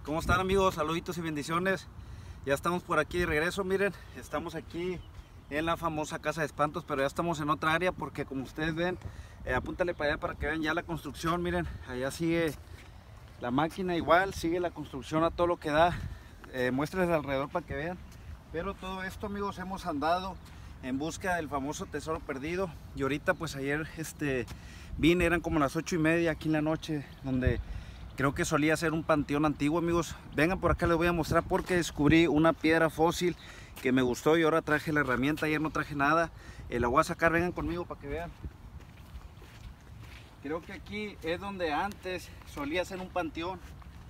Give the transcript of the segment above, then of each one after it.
¿Cómo están, amigos? Saluditos y bendiciones. Ya estamos por aquí de regreso. Miren, estamos aquí en la famosa Casa de Espantos, pero ya estamos en otra área porque, como ustedes ven, apúntale para allá para que vean ya la construcción. Miren, allá sigue la máquina, igual sigue la construcción a todo lo que da. Muéstrenles alrededor para que vean. Pero todo esto, amigos, hemos andado en busca del famoso tesoro perdido. Y ahorita, pues ayer vine, eran como las 8:30 aquí en la noche, donde creo que solía ser un panteón antiguo, amigos. Vengan por acá, les voy a mostrar porque descubrí una piedra fósil que me gustó y ahora traje la herramienta. Ayer no traje nada, la voy a sacar. Vengan conmigo para que vean. Creo que aquí es donde antes solía ser un panteón.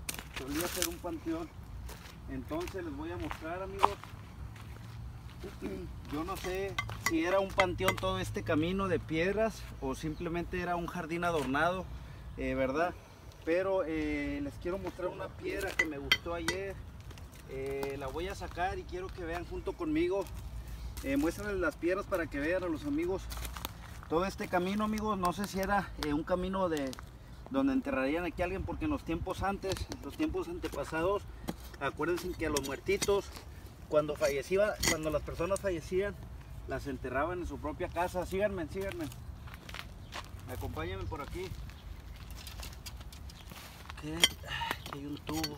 Entonces les voy a mostrar, amigos. Yo no sé si era un panteón todo este camino de piedras o simplemente era un jardín adornado, ¿verdad? Pero les quiero mostrar una piedra que me gustó ayer. La voy a sacar y quiero que vean junto conmigo. Muéstrenles las piedras para que vean a los amigos. Todo este camino, amigos, no sé si era un camino de donde enterrarían aquí a alguien, porque en los tiempos los tiempos antepasados, acuérdense que a los muertitos, cuando las personas fallecían, las enterraban en su propia casa. Síganme. Acompáñenme por aquí. Aquí hay un tubo.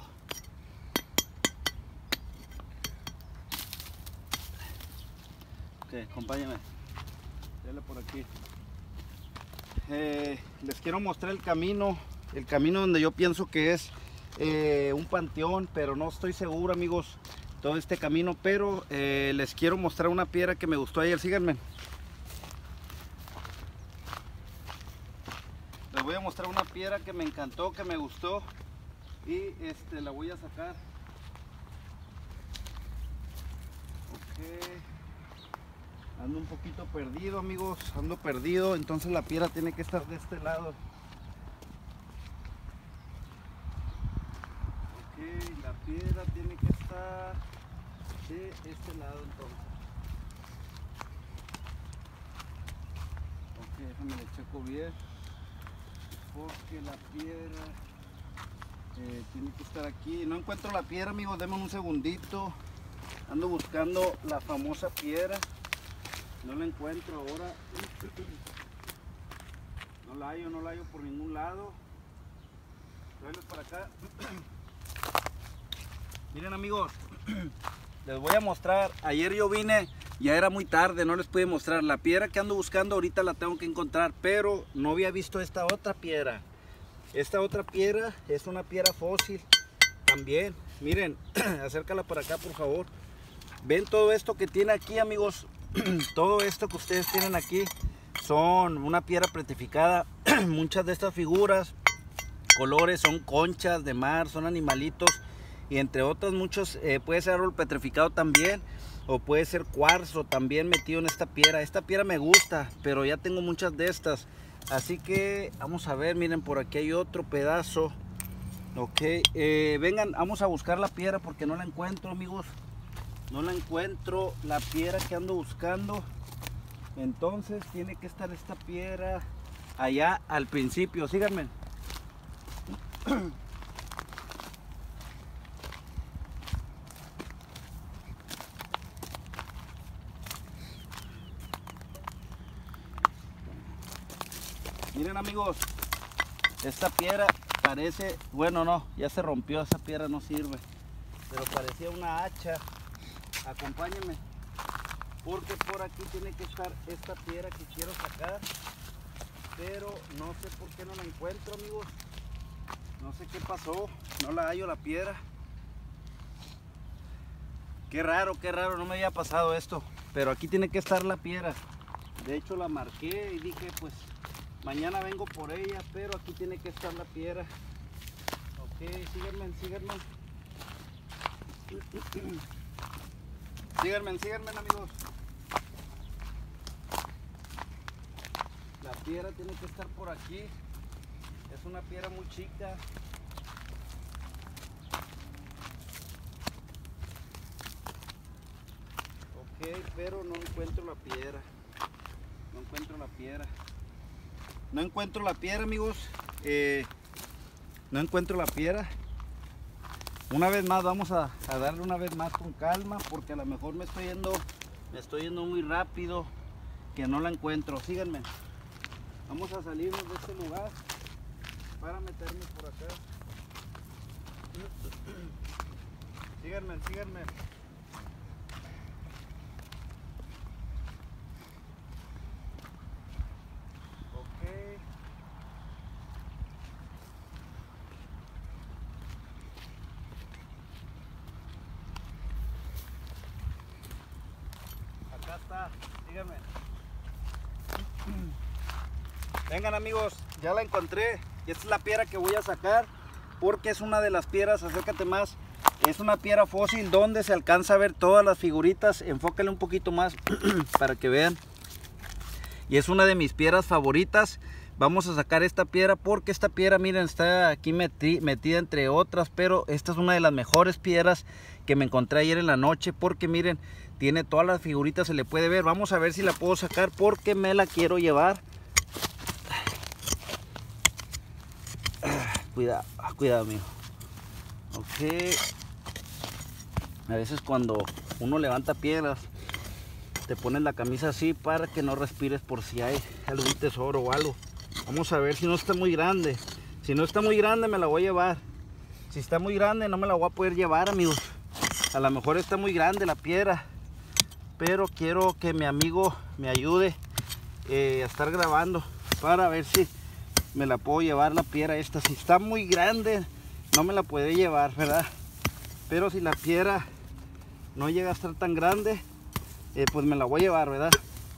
Ok, acompáñenme. Dale por aquí. Les quiero mostrar el camino donde yo pienso que es un panteón, pero no estoy seguro, amigos, todo este camino. Pero les quiero mostrar una piedra que me gustó ayer. Síganme. Les voy a mostrar una piedra que me encantó, que me gustó, y la voy a sacar. Ok. Ando un poquito perdido, amigos, entonces la piedra tiene que estar de este lado. Ok, la piedra tiene que estar de este lado entonces. Ok, déjame le checo bien, porque la piedra tiene que estar aquí. No encuentro la piedra, amigos, denme un segundito. Ando buscando la famosa piedra. No la encuentro ahora. No la hallo por ningún lado. Tráelos para acá. Miren, amigos, les voy a mostrar. Ayer yo vine, ya era muy tarde, no les pude mostrar. La piedra que ando buscando ahorita la tengo que encontrar, pero no había visto esta otra piedra. Esta otra piedra es una piedra fósil también. Miren, acércala para acá, por favor. Ven todo esto que tiene aquí, amigos. Todo esto que ustedes tienen aquí son una piedra petrificada. Muchas de estas figuras, colores, son conchas de mar, son animalitos, y entre otros muchos. Puede ser árbol petrificado también, o puede ser cuarzo también metido en esta piedra. Esta piedra me gusta, pero ya tengo muchas de estas, así que vamos a ver. Miren, por aquí hay otro pedazo. Ok, vengan, vamos a buscar la piedra porque no la encuentro, amigos. No la encuentro, la piedra que ando buscando. Entonces tiene que estar esta piedra allá al principio. Síganme. Miren, amigos, esta piedra parece, bueno, no, ya se rompió, esa piedra no sirve, pero parecía una hacha. Acompáñenme, porque por aquí tiene que estar esta piedra que quiero sacar, pero no sé por qué no la encuentro, amigos. No sé qué pasó, no la hallo la piedra. Qué raro, no me había pasado esto, pero aquí tiene que estar la piedra. De hecho la marqué y dije, pues mañana vengo por ella, pero aquí tiene que estar la piedra. Ok, síganme. Síganme, amigos. La piedra tiene que estar por aquí. Es una piedra muy chica. Ok, pero no encuentro la piedra. No encuentro la piedra, amigos. No encuentro la piedra. Una vez más vamos a darle una vez más con calma, porque a lo mejor me estoy yendo muy rápido, que no la encuentro. Síganme. Vamos a salirnos de este lugar para meternos por acá. Síganme, síganme. Acá está, síganme. Vengan amigos, ya la encontré. Y esta es la piedra que voy a sacar, porque es una de las piedras, acércate más. Es una piedra fósil donde se alcanza a ver todas las figuritas. Enfócale un poquito más para que vean. Y es una de mis piedras favoritas. Vamos a sacar esta piedra porque esta piedra, miren, está aquí metida entre otras. Pero esta es una de las mejores piedras que me encontré ayer en la noche, porque miren, tiene todas las figuritas, se le puede ver. Vamos a ver si la puedo sacar porque me la quiero llevar. Cuidado, cuidado amigo. Ok. A veces cuando uno levanta piedras, te pones la camisa así para que no respires por si hay algún tesoro o algo. Vamos a ver si no está muy grande. Si no está muy grande me la voy a llevar. Si está muy grande no me la voy a poder llevar, amigos. A lo mejor está muy grande la piedra, pero quiero que mi amigo me ayude a estar grabando para ver si me la puedo llevar la piedra esta. Si está muy grande no me la puede llevar, ¿verdad? Pero si la piedra no llega a estar tan grande, pues me la voy a llevar, ¿verdad?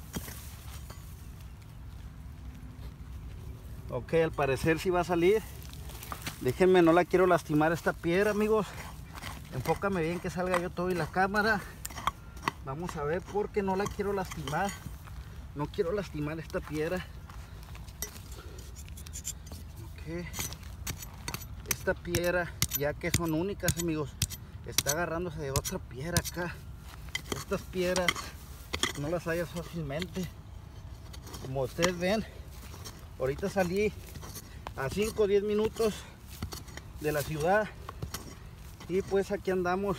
Ok, al parecer sí va a salir. Déjenme, no la quiero lastimar esta piedra, amigos. Enfócame bien que salga yo todo y la cámara. Vamos a ver, porque no la quiero lastimar. No quiero lastimar esta piedra. Ok. Esta piedra, ya que son únicas, amigos, está agarrándose de otra piedra acá. Estas piedras no las hallas fácilmente. Como ustedes ven, ahorita salí a 5 o 10 minutos de la ciudad y pues aquí andamos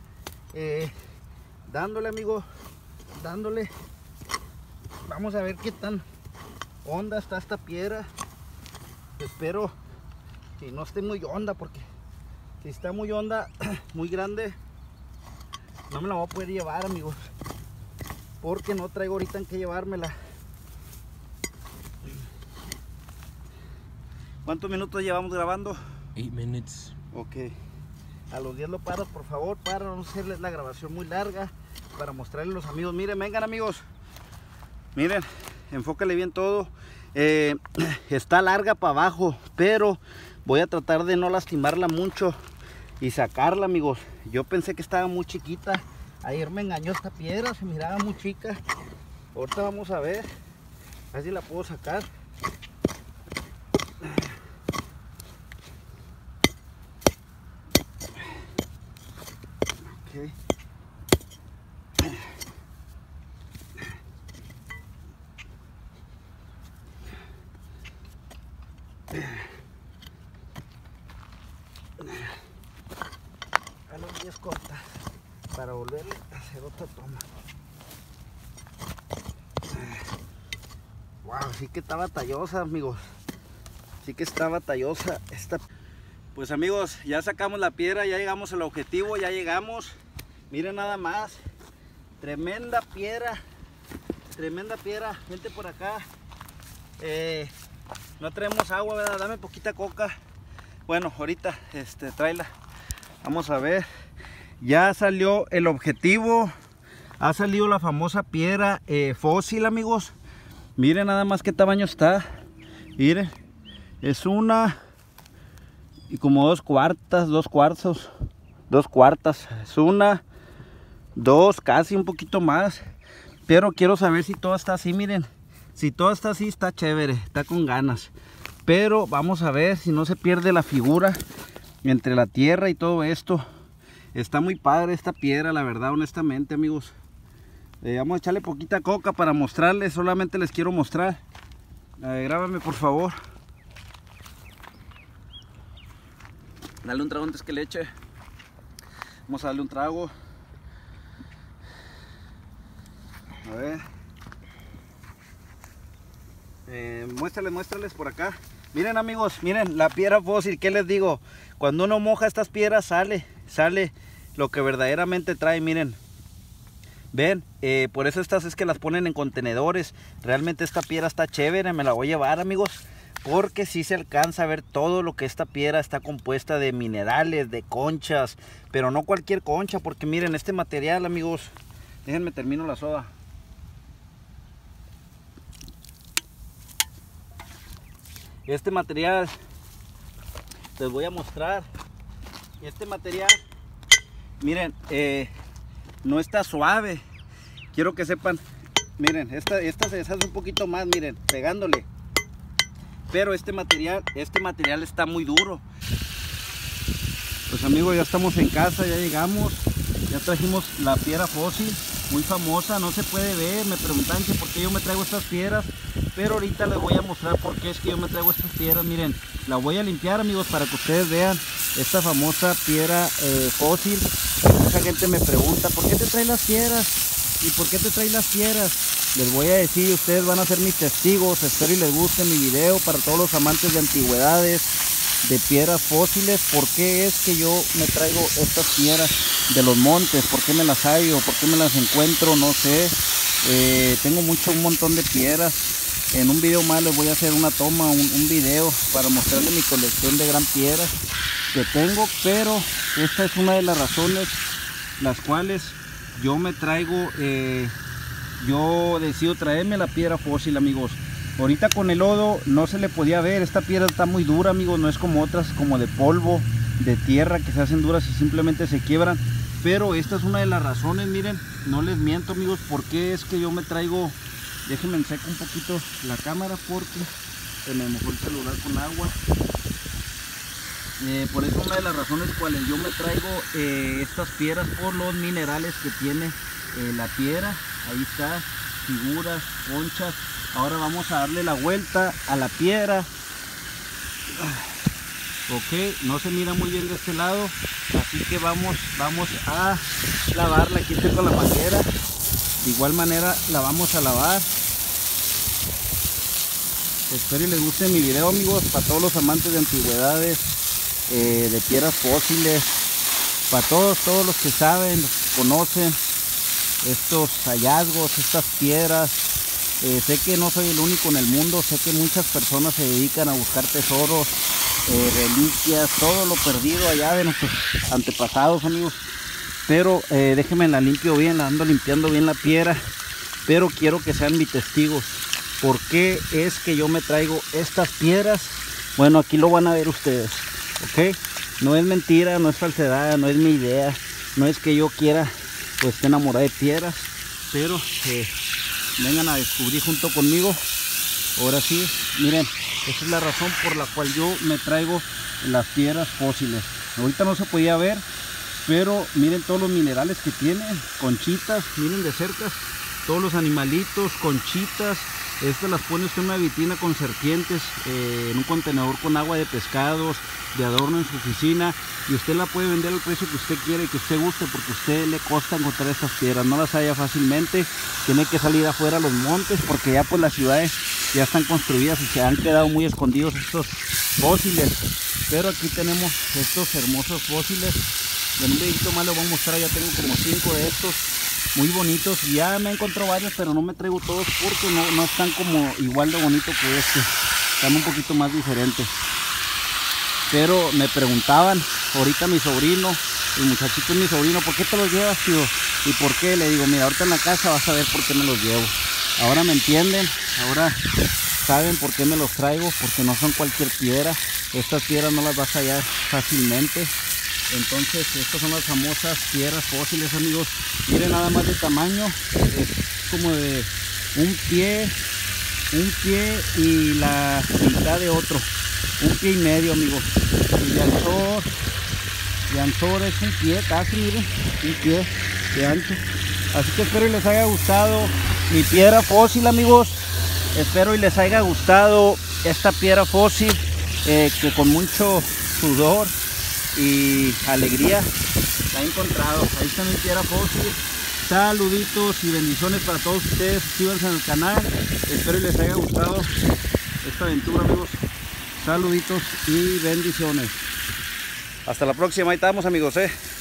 dándole, amigos, dándole. Vamos a ver qué tan honda está esta piedra. Espero que no esté muy honda, porque si está muy honda, muy grande, no me la voy a poder llevar, amigos, porque no traigo ahorita en qué llevármela. ¿Cuántos minutos llevamos grabando? 8 minutes. Ok. A los 10 lo paras, por favor, para no hacerles la grabación muy larga, para mostrarles a los amigos. Miren, vengan amigos. Miren, enfócale bien todo. Está larga para abajo, pero voy a tratar de no lastimarla mucho y sacarla, amigos. Yo pensé que estaba muy chiquita. Ayer me engañó esta piedra, se miraba muy chica. Ahorita vamos a ver si la puedo sacar. Okay. A los 10 cortas para volverle a hacer otra toma. Wow, sí que está batallosa, amigos. Sí que está batallosa esta. Pues amigos, ya sacamos la piedra, ya llegamos al objetivo, ya llegamos. Miren nada más. Tremenda piedra. Tremenda piedra. Vente por acá. No traemos agua, ¿verdad? Dame poquita coca. Bueno, ahorita tráela. Vamos a ver. Ya salió el objetivo. Ha salido la famosa piedra fósil, amigos. Miren nada más qué tamaño está. Miren. Es una y como 2 cuartas, 2 cuartos, 2 cuartas. Es una, 2, casi un poquito más. Pero quiero saber si todo está así, miren. Si todo está así, está chévere, está con ganas. Pero vamos a ver si no se pierde la figura entre la tierra y todo esto. Está muy padre esta piedra, la verdad, honestamente, amigos. Vamos a echarle poquita coca para mostrarles. Solamente les quiero mostrar. Grábame, por favor. Dale un trago antes que le eche. Vamos a darle un trago. A ver. Muéstrales por acá. Miren amigos, miren la piedra fósil. ¿Qué les digo? Cuando uno moja estas piedras sale lo que verdaderamente trae. Miren, ven, por eso estas es que las ponen en contenedores. Realmente esta piedra está chévere, me la voy a llevar amigos, porque sí se alcanza a ver todo lo que esta piedra está compuesta de minerales, de conchas, pero no cualquier concha, porque miren este material amigos, déjenme termino la soda. Este material, les voy a mostrar, este material, miren, no está suave, quiero que sepan, miren, esta se deshace un poquito más, miren, pegándole, pero este material está muy duro. Pues amigos, ya estamos en casa, ya llegamos, ya trajimos la piedra fósil, muy famosa, no se puede ver, me preguntan que por qué yo me traigo estas piedras, pero ahorita les voy a mostrar por qué es que yo me traigo estas piedras. Miren, la voy a limpiar amigos para que ustedes vean esta famosa piedra fósil. Mucha gente me pregunta, ¿por qué te traes las piedras? ¿Y por qué te traes las piedras? Les voy a decir, ustedes van a ser mis testigos, espero y les guste mi video para todos los amantes de antigüedades, de piedras fósiles. ¿Por qué es que yo me traigo estas piedras de los montes? ¿Por qué me las hallo? ¿Por qué me las encuentro? No sé. Tengo un montón de piedras. En un video más les voy a hacer una toma, un video para mostrarles mi colección de gran piedras que tengo, pero esta es una de las razones las cuales yo me traigo, yo decido traerme la piedra fósil amigos. Ahorita con el lodo no se le podía ver, esta piedra está muy dura amigos, no es como otras como de polvo, de tierra que se hacen duras y simplemente se quiebran, pero esta es una de las razones, miren, no les miento amigos, por qué es que yo me traigo. Déjenme enseco un poquito la cámara porque se me mojó el celular con agua. Por eso una de las razones cuales yo me traigo estas piedras, por los minerales que tiene la piedra. Ahí está, figuras, conchas. Ahora vamos a darle la vuelta a la piedra. Ok, no se mira muy bien de este lado, así que vamos a lavarla. Aquí estoy con la manguera. De igual manera la vamos a lavar. Espero y les guste mi video amigos, para todos los amantes de antigüedades, de piedras fósiles, para todos los que saben, los que conocen estos hallazgos, estas piedras. Sé que no soy el único en el mundo, sé que muchas personas se dedican a buscar tesoros, reliquias, todo lo perdido allá de nuestros antepasados amigos. Pero déjenme la limpio bien, la ando limpiando bien la piedra, pero quiero que sean mis testigos. ¿Por qué es que yo me traigo estas piedras? Bueno, aquí lo van a ver ustedes, ¿ok? No es mentira, no es falsedad, no es mi idea, no es que yo quiera pues estar enamorado de piedras, pero vengan a descubrir junto conmigo. Ahora sí, miren, esa es la razón por la cual yo me traigo las piedras fósiles. Ahorita no se podía ver, pero miren todos los minerales que tienen, conchitas, miren de cerca, todos los animalitos, conchitas. Estas las pone usted en una vitrina con serpientes, en un contenedor con agua de pescados, de adorno en su oficina, y usted la puede vender al precio que usted quiere y que usted guste, porque a usted le cuesta encontrar estas piedras, no las halla fácilmente, tiene que salir afuera a los montes, porque ya pues las ciudades ya están construidas y se han quedado muy escondidos estos fósiles. Pero aquí tenemos estos hermosos fósiles. En un videito más les voy a mostrar, ya tengo como 5 de estos muy bonitos. Ya me encontré varios, pero no me traigo todos porque no están como igual de bonito que este, están un poquito más diferentes. Pero me preguntaban ahorita mi sobrino, el muchachito es mi sobrino, ¿por qué te los llevas, tío? ¿Y por qué? Le digo, mira, ahorita en la casa vas a ver por qué me los llevo. Ahora me entienden, ahora saben por qué me los traigo, porque no son cualquier piedra. Estas piedras no las vas a hallar fácilmente. Entonces estas son las famosas piedras fósiles amigos. Miren nada más de tamaño, es como de un pie y la mitad de otro, un pie y medio amigos. Y de anchor es un pie casi, miren, un pie de ancho. Así que espero y les haya gustado mi piedra fósil amigos. Espero y les haya gustado esta piedra fósil que con mucho sudor y alegría la he encontrado. Ahí está mi piedra fósil. Saluditos y bendiciones para todos ustedes. Suscríbanse al canal. Espero que les haya gustado esta aventura, amigos. Saluditos y bendiciones. Hasta la próxima. Ahí estamos, amigos.